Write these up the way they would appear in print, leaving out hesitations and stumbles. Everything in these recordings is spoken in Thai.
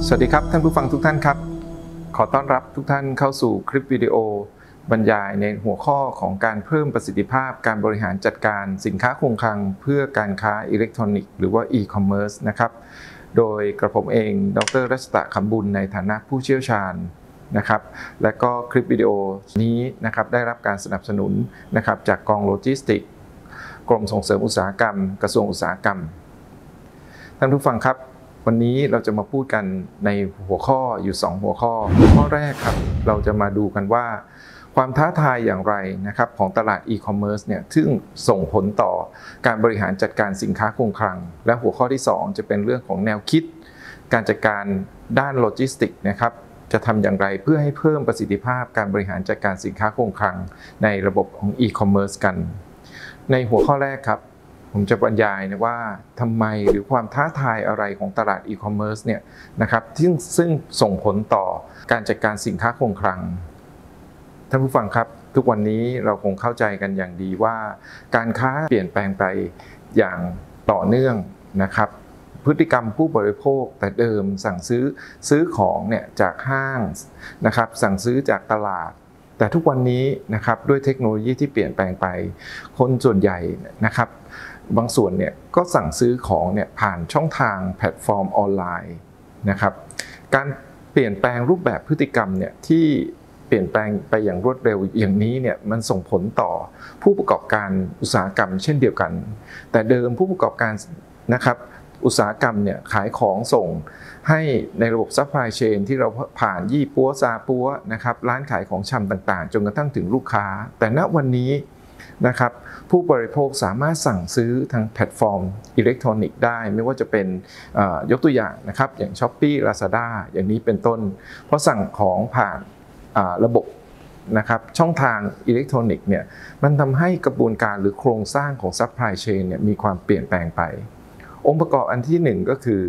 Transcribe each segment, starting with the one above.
สวัสดีครับท่านผู้ฟังทุกท่านครับขอต้อนรับทุกท่านเข้าสู่คลิปวิดีโอบรรยายในหัวข้อของการเพิ่มประสิทธิภาพการบริหารจัดการสินค้าคงคลังเพื่อการค้าอิเล็กทรอนิกส์หรือว่า e-commerce นะครับโดยกระผมเองดร.รัชตะคำบุญในฐานะผู้เชี่ยวชาญนะครับและก็คลิปวิดีโอนี้นะครับได้รับการสนับสนุนนะครับจากกองโลจิสติกส์กรมส่งเสริมอุตสาหกรรมกระทรวงอุตสาหกรรมท่านผู้ฟังครับวันนี้เราจะมาพูดกันในหัวข้ออยู่2หัวข้อแรกครับเราจะมาดูกันว่าความท้าทายอย่างไรนะครับของตลาด e-commerce เนี่ยซึ่งส่งผลต่อการบริหารจัดการสินค้าคงคลังและหัวข้อที่2จะเป็นเรื่องของแนวคิดการจัดการด้านโลจิสติกส์นะครับจะทำอย่างไรเพื่อให้เพิ่มประสิทธิภาพการบริหารจัดการสินค้าคงคลังในระบบของ e-commerce กันในหัวข้อแรกครับผมจะบรรยายนะว่าทำไมหรือความท้าทายอะไรของตลาด e-commerce เนี่ยนะครับซึ่งส่งผลต่อการจัดการสินค้าคงคลังท่านผู้ฟังครับทุกวันนี้เราคงเข้าใจกันอย่างดีว่าการค้าเปลี่ยนแปลงไปอย่างต่อเนื่องนะครับพฤติกรรมผู้บริโภคแต่เดิมสั่งซื้อของเนี่ยจากห้างนะครับสั่งซื้อจากตลาดแต่ทุกวันนี้นะครับด้วยเทคโนโลยีที่เปลี่ยนแปลงไปคนส่วนใหญ่นะครับบางส่วนเนี่ยก็สั่งซื้อของเนี่ยผ่านช่องทางแพลตฟอร์มออนไลน์นะครับการเปลี่ยนแปลงรูปแบบพฤติกรรมเนี่ยที่เปลี่ยนแปลงไปอย่างรวดเร็วอย่างนี้เนี่ยมันส่งผลต่อผู้ประกอบการอุตสาหกรรมเช่นเดียวกันแต่เดิมผู้ประกอบการนะครับอุตสาหกรรมเนี่ยขายของส่งให้ในระบบซัพพลายเชนที่เราผ่านยี่ปัวซาปัวนะครับร้านขายของชำต่างๆจนกระทั่งถึงลูกค้าแต่ณวันนี้นะครับผู้บริโภคสามารถสั่งซื้อทางแพลตฟอร์มอิเล็กทรอนิกส์ได้ไม่ว่าจะเป็นยกตัวอย่างนะครับอย่าง Shopee Lazada อย่างนี้เป็นต้นเพราะสั่งของผ่านระบบนะครับช่องทางอิเล็กทรอนิกส์เนี่ยมันทำให้กระบวนการหรือโครงสร้างของซัพพลายเชนเนี่ยมีความเปลี่ยนแปลงไปองค์ประกอบอันที่1ก็คือ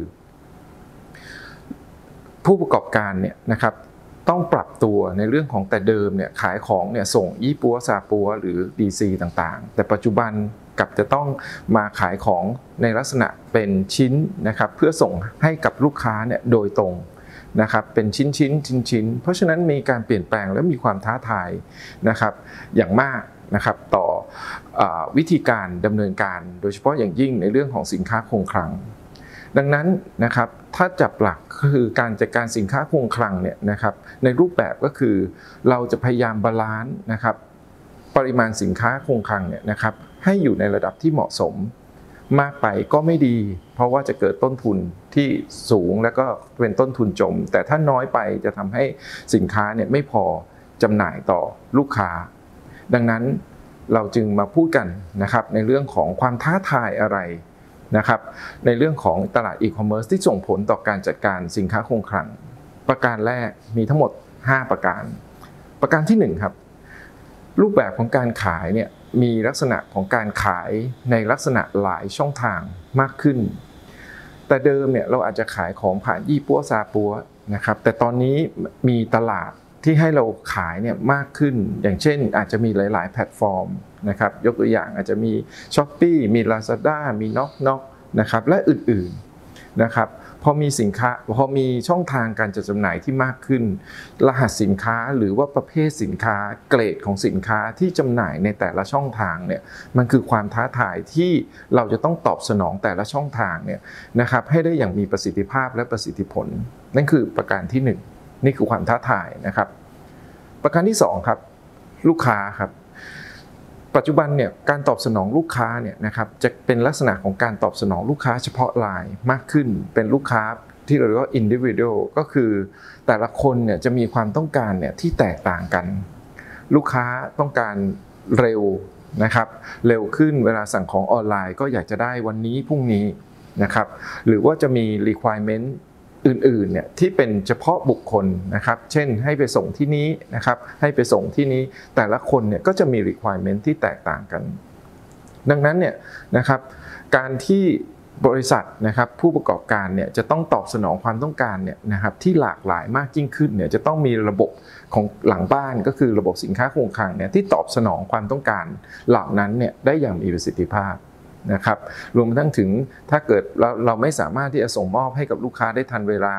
ผู้ประกอบการเนี่ยนะครับต้องปรับตัวในเรื่องของแต่เดิมเนี่ยขายของเนี่ยส่งยี่ปัวซาปัวหรือ DC ต่างๆแต่ปัจจุบันกลับจะต้องมาขายของในลักษณะเป็นชิ้นนะครับเพื่อส่งให้กับลูกค้าเนี่ยโดยตรงนะครับเป็นชิ้นเพราะฉะนั้นมีการเปลี่ยนแปลงและมีความท้าทายนะครับอย่างมากนะครับต่อวิธีการดำเนินการโดยเฉพาะอย่างยิ่งในเรื่องของสินค้าคงคลังดังนั้นนะครับถ้าจับหลักก็คือการจัดการสินค้าคงคลังเนี่ยนะครับในรูปแบบก็คือเราจะพยายามบาลานซ์นะครับปริมาณสินค้าคงคลังเนี่ยนะครับให้อยู่ในระดับที่เหมาะสมมากไปก็ไม่ดีเพราะว่าจะเกิดต้นทุนที่สูงแล้วก็เป็นต้นทุนจมแต่ถ้าน้อยไปจะทำให้สินค้าเนี่ยไม่พอจำหน่ายต่อลูกค้าดังนั้นเราจึงมาพูดกันนะครับในเรื่องของความท้าทายอะไรนะครับในเรื่องของตลาดอีคอมเมิร์ซที่ส่งผลต่อการจัดการสินค้าคงคลังประการแรกมีทั้งหมด5ประการที่1ครับรูปแบบของการขายเนี่ยมีลักษณะของการขายในลักษณะหลายช่องทางมากขึ้นแต่เดิมเนี่ยเราอาจจะขายของผ่านยี่ปัวซาปัวนะครับแต่ตอนนี้มีตลาดที่ให้เราขายเนี่ยมากขึ้นอย่างเช่นอาจจะมีหลายๆแพลตฟอร์มนะครับยกตัวอย่างอาจจะมี Shopee มี Lazada มี Knock นะครับและอื่นๆนะครับพอมีช่องทางการจัดจำหน่ายที่มากขึ้นรหัสสินค้าหรือว่าประเภทสินค้าเกรดของสินค้าที่จำหน่ายในแต่ละช่องทางเนี่ยมันคือความท้าทายที่เราจะต้องตอบสนองแต่ละช่องทางเนี่ยนะครับให้ได้อย่างมีประสิทธิภาพและประสิทธิผลนั่นคือประการที่1นี่คือความท้าทายนะครับประการที่2ครับลูกค้าครับปัจจุบันเนี่ยการตอบสนองลูกค้าเนี่ยนะครับจะเป็นลักษณะของการตอบสนองลูกค้าเฉพาะรายมากขึ้นเป็นลูกค้าที่เราเรียกว่า individual ก็คือแต่ละคนเนี่ยจะมีความต้องการเนี่ยที่แตกต่างกันลูกค้าต้องการเร็วนะครับเร็วขึ้นเวลาสั่งของออนไลน์ก็อยากจะได้วันนี้พรุ่งนี้นะครับหรือว่าจะมี requirementอื่นๆเนี่ยที่เป็นเฉพาะบุคคลนะครับเช่นให้ไปส่งที่นี้นะครับให้ไปส่งที่นี้แต่ละคนเนี่ยก็จะมี requirement ที่แตกต่างกันดังนั้นเนี่ยนะครับการที่บริษัทนะครับผู้ประกอบการเนี่ยจะต้องตอบสนองความต้องการเนี่ยนะครับที่หลากหลายมากยิ่งขึ้นเนี่ยจะต้องมีระบบของหลังบ้านก็คือระบบสินค้าคงคลังเนี่ยที่ตอบสนองความต้องการเหล่านั้นเนี่ยได้อย่างมีประสิทธิภาพ นะครับรวมทั้งถึงถ้าเกิดเราไม่สามารถที่จะส่งมอบให้กับลูกค้าได้ทันเวลา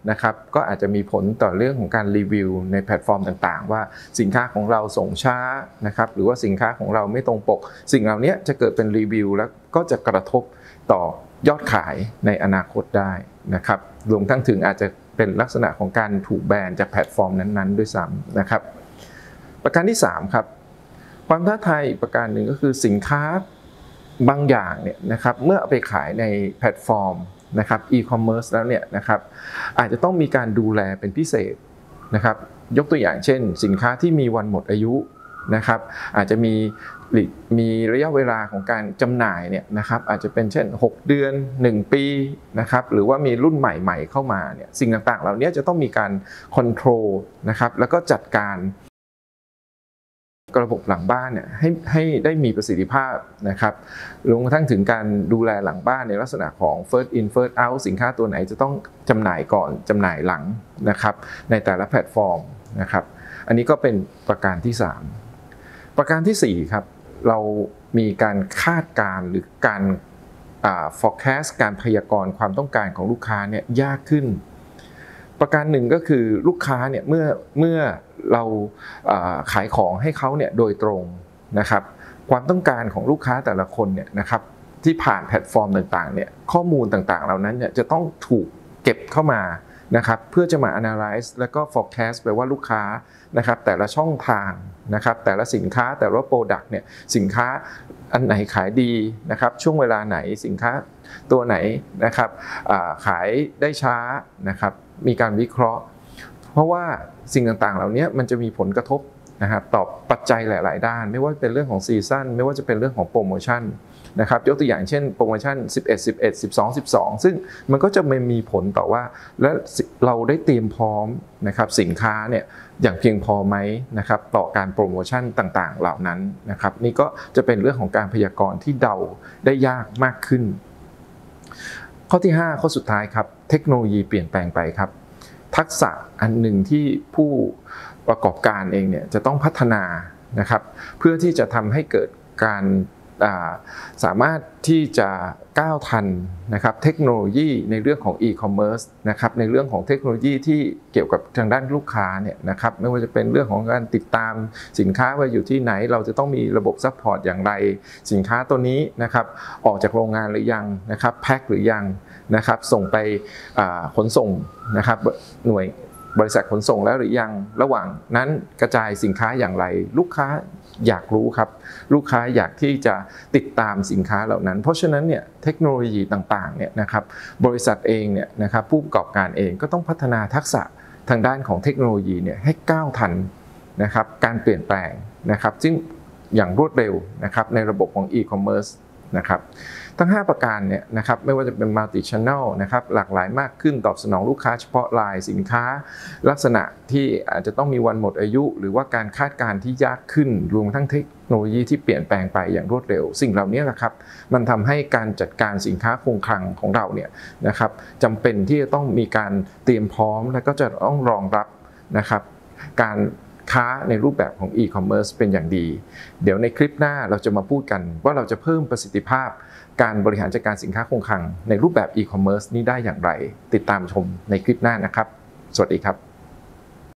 นะครับก็อาจจะมีผลต่อเรื่องของการรีวิวในแพลตฟอร์มต่างๆว่าสินค้าของเราส่งช้านะครับหรือว่าสินค้าของเราไม่ตรงปกสิ่งเหล่านี้จะเกิดเป็นรีวิวแล้วก็จะกระทบต่อยอดขายในอนาคตได้นะครับรวมทั้งถึงอาจจะเป็นลักษณะของการถูกแบนจากแพลตฟอร์มนั้นๆด้วยซ้ำนะครับประการที่3ครับความท้าทายอีกประการหนึ่งก็คือสินค้าบางอย่างเนี่ยนะครับเมื่อเอาไปขายในแพลตฟอร์มนะครับอีคอมเมิร์ซแล้วเนี่ยนะครับอาจจะต้องมีการดูแลเป็นพิเศษนะครับยกตัวอย่างเช่นสินค้าที่มีวันหมดอายุนะครับอาจจะมีระยะเวลาของการจำหน่ายเนี่ยนะครับอาจจะเป็นเช่น6 เดือน1 ปีนะครับหรือว่ามีรุ่นใหม่ๆเข้ามาเนี่ยสิ่งต่างๆเหล่านี้จะต้องมีการคอนโทรลนะครับแล้วก็จัดการระบบหลังบ้านเนี่ยให้ได้มีประสิทธิภาพนะครับรวมทั้งถึงการดูแลหลังบ้านในลักษณะของ first in first out สินค้าตัวไหนจะต้องจำหน่ายก่อนจำหน่ายหลังนะครับในแต่ละแพลตฟอร์มนะครับอันนี้ก็เป็นประการที่3ประการที่4ครับเรามีการคาดการณ์หรือการforecast การพยากรณ์ความต้องการของลูกค้าเนี่ยยากขึ้นประการหนึ่งก็คือลูกค้าเนี่ยเมื่อเราขายของให้เขาเนี่ยโดยตรงนะครับความต้องการของลูกค้าแต่ละคนเนี่ยนะครับที่ผ่านแพลตฟอร์มต่างๆเนี่ยข้อมูลต่างๆเหล่านั้นเนี่ยจะต้องถูกเก็บเข้ามานะครับเพื่อจะมา analyze แล้วก็ forecast ไปว่าลูกค้านะครับแต่ละช่องทางนะครับแต่ละสินค้าแต่ละ product เนี่ยสินค้าอันไหนขายดีนะครับช่วงเวลาไหนสินค้าตัวไหนนะครับขายได้ช้านะครับมีการวิเคราะห์เพราะว่าสิ่งต่างๆเหล่านี้มันจะมีผลกระทบนะครับต่อปัจจัยหลายๆด้านไม่ว่าเป็นเรื่องของซีซั่นไม่ว่าจะเป็นเรื่องของโปรโมชั่นนะครับยกตัวอย่างเช่นโปรโมชั่น11 12 ซึ่งมันก็จะไม่มีผลต่อว่าและเราได้เตรียมพร้อมนะครับสินค้าเนี่ยอย่างเพียงพอไหมนะครับต่อการโปรโมชั่นต่างๆเหล่านั้นนะครับนี่ก็จะเป็นเรื่องของการพยากรณ์ที่เดาได้ยากมากขึ้นข้อที่5ข้อสุดท้ายครับเทคโนโลยีเปลี่ยนแปลงไปครับทักษะอันหนึ่งที่ผู้ประกอบการเองเนี่ยจะต้องพัฒนานะครับเพื่อที่จะทำให้เกิดการสามารถที่จะก้าวทันนะครับเทคโนโลยีในเรื่องของอีคอมเมิร์ซนะครับในเรื่องของเทคโนโลยีที่เกี่ยวกับทางด้านลูกค้าเนี่ยนะครับไม่ว่าจะเป็นเรื่องของการติดตามสินค้าว่าอยู่ที่ไหนเราจะต้องมีระบบซัพพอร์ตอย่างไรสินค้าตัวนี้นะครับออกจากโรงงานหรือยังนะครับแพ็คหรือยังนะครับส่งไปขนส่งนะครับหน่วยบริษัทขนส่งแล้วหรือยังระหว่างนั้นกระจายสินค้าอย่างไรลูกค้าอยากรู้ครับลูกค้าอยากที่จะติดตามสินค้าเหล่านั้นเพราะฉะนั้นเนี่ยเทคโนโลยีต่างๆเนี่ยนะครับบริษัทเองเนี่ยนะครับผู้ประกอบการเองก็ต้องพัฒนาทักษะทางด้านของเทคโนโลยีเนี่ยให้ก้าวทันนะครับการเปลี่ยนแปลงนะครับซึ่งอย่างรวดเร็วนะครับในระบบของ e-commerce นะครับทั้ง5ประการเนี่ยนะครับไม่ว่าจะเป็น multi channel นะครับหลากหลายมากขึ้นตอบสนองลูกค้าเฉพาะรายสินค้าลักษณะที่อาจจะต้องมีวันหมดอายุหรือว่าการคาดการณ์ที่ยากขึ้นรวมทั้งเทคโนโลยีที่เปลี่ยนแปลงไปอย่างรวดเร็วสิ่งเหล่านี้นะครับมันทำให้การจัดการสินค้าคงคลังของเราเนี่ยนะครับจำเป็นที่จะต้องมีการเตรียมพร้อมและก็จะต้องรองรับนะครับการค้าในรูปแบบของ e-commerce เป็นอย่างดีเดี๋ยวในคลิปหน้าเราจะมาพูดกันว่าเราจะเพิ่มประสิทธิภาพการบริหารจัดการสินค้าคงคลังในรูปแบบ e-commerce นี้ได้อย่างไรติดตามชมในคลิปหน้านะครับสวัสดีครับ